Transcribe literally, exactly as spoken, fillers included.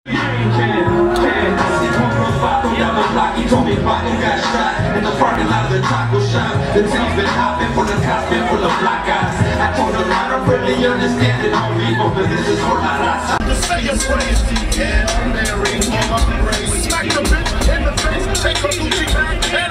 He told me Paco got shot in the parking lot of the taco shop. The team's been hopping for the cops, been full of black guys. I told him I don't really understand it on people, but this is all I got. To say a phrase, yeah, Mary, all my praise. Smack the bitch in the face, take her Gucci back.